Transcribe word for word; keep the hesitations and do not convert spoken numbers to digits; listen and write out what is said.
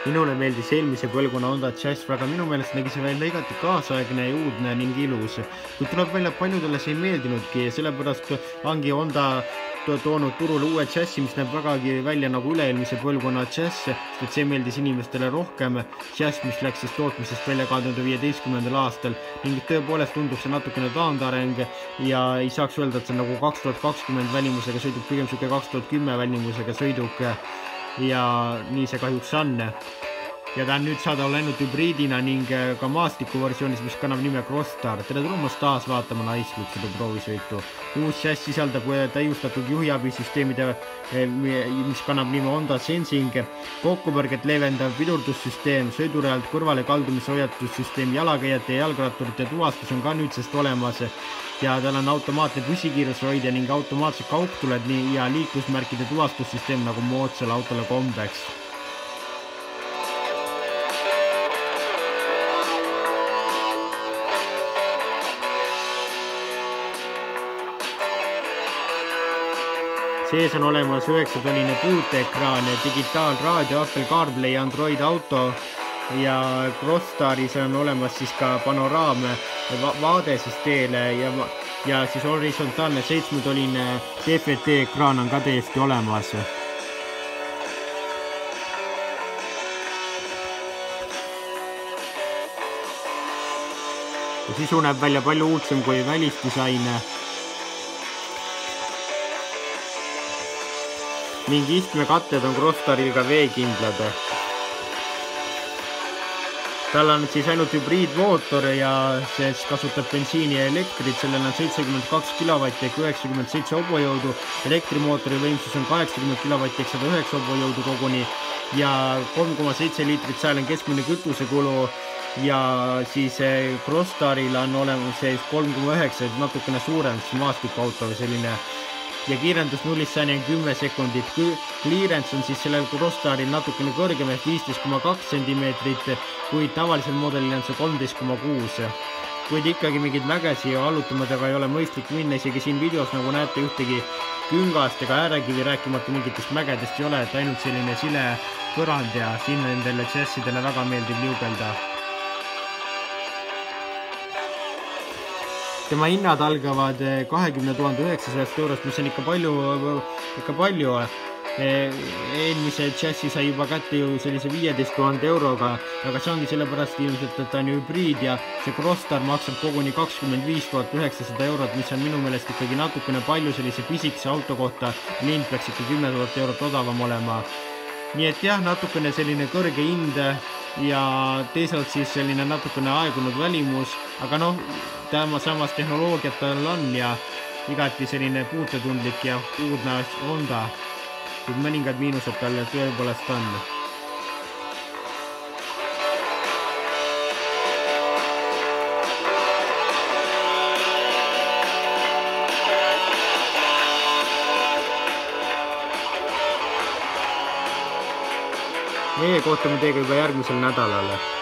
minule meeldis eelmise põlvkonna Honda Jazz väga, minu meelest nägi see välja igati kaasaegne ja uudne ning ilus. Kuid tuleb välja, paljudele see ei meeldinudki ja sellepärast ongi Honda toonud turule uue Jazzi, mis näeb vägagi välja nagu üle-eelmise põlvkonna Jazz, sest see meeldis inimestele rohkem. Jazz, mis läks siis tootmisest välja kahe tuhande viieteistkümnendal aastal ning tõepoolest tundub see natukene taandareng ja ei saaks öelda, et see on nagu kaks tuhat kakskümmend välimusega sõiduk, pigem siuke kaks tuhat kümme välimusega sõiduk ja nii see kahjuks on. Ja ta on nüüd saadaval ainult hübriidina ning ka maastiku versioonis, mis kannab nime Crossstar. Tere tulemast taas vaatama naisluksede proovisõitu. Uus Jazz sisaldab täiustatud juhiabisüsteemide, mis kannab nime Honda Sensing, kokkupõrget leevendav pidurdussüsteem, sõidurealt kõrvale kaldumise hoiatussüsteem, jalakäijate ja jalgratturite tuvastus on ka nüüdsest olemas ja tal on automaatne püsikiirushoidja ning automaatsed kauktuled ja liiklusmärkide tuvastussüsteem nagu moodsale autole kombeks. Sees on olemas üheksatoline puuteekraan, digitaalraadio, Apple CarPlay, Android Auto ja Crosstaris on olemas siis ka panoraam vaade siis teele ja, ja siis horisontaalne seitsmetoline D V D-ekraan on ka täiesti olemas. Ja sisu näeb välja palju uudsem kui välisdisain. Ning istmekatted on Crossstaril ka veekindlad. Tal on siis ainult hübriidmootor ja see kasutab bensiini ja elektrit, sellel on seitsekümmend kaks kilovatti ehk üheksakümmend seitse hobujõudu, elektrimootori võimsus on kaheksakümmend kilovatti ehk sada üheksa hobujõudu koguni ja kolm koma seitse liitrit sajal on keskmine kütusekulu ja siis Crossstaril on olemas sees kolm koma üheksa, natukene suurem, maastikuauto või selline ja kiirendus nullist sajani on kümme sekundit. Clearance on siis sellel Crossstaril natukene kõrgem ehk viisteist koma kaks sentimeetrit, kuid tavalisel modelil on see kolmteist koma kuus. Kuid ikkagi mingid mägesi ja allutamadega ei ole mõistlik minna, isegi siin videos nagu näete ühtegi küngast ega äärekivi, rääkimata mingitest mägedest ei ole, et ainult selline sile põrand ja siin nendele Jazzidele väga meeldib liugelda. Tema hinnad algavad kahekümne tuhande üheksasajast eurost, mis on ikka palju, ikka palju. Eelmise Jazzi sai juba kätte ju sellise viieteist tuhande euroga, aga see ongi sellepärast ilmselt, et ta on hübriid ja see Crossstar maksab koguni kakskümmend viis tuhat üheksasada eurot, mis on minu meelest ikkagi natukene palju sellise pisikese auto kohta. Lind peaks ikka kümme tuhat eurot odavam olema. Nii et jah, natukene selline kõrge hind ja teisalt siis selline natukene aegunud välimus, aga noh, tema samas tehnoloogiat tal on ja igati selline puutetundlik ja uudne Honda, kuid mõningad miinused tal tõepoolest on. Meie kohtume teiega juba järgmisel nädalal.